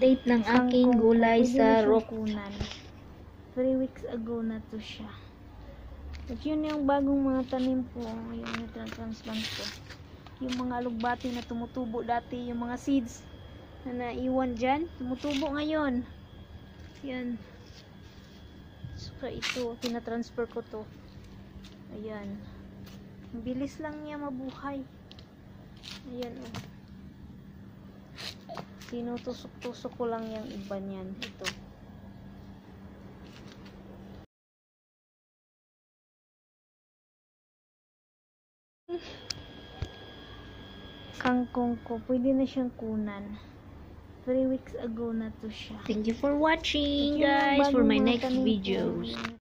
state ng aking gulay sa rock. 3 weeks ago na to siya. At yun yung bagong mga tanim ko. Yung transplant ko. Yung mga alugbati na tumutubo dati. Yung mga seeds na naiwan dyan. Tumutubo ngayon. Yan. So ito. Tinatransfer ko to. Ayan. Ang bilis lang niya mabuhay. Ayan o. Tinutusok-tusok ko lang yung iba niyan. Ito. Kangkong ko, pwede na siyang kunan. 3 weeks ago na to siya. Thank you for watching, guys, for my next videos.